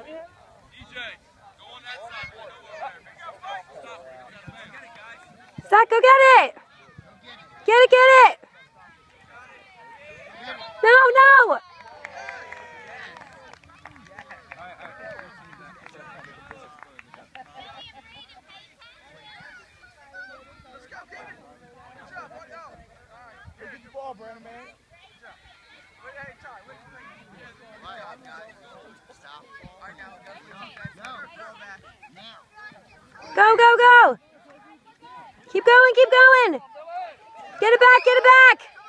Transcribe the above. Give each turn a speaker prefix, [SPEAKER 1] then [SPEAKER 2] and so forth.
[SPEAKER 1] Zach, go get it! Get it, get it! No, no! Go, go, go! Keep going, keep going! Get it back, get it back!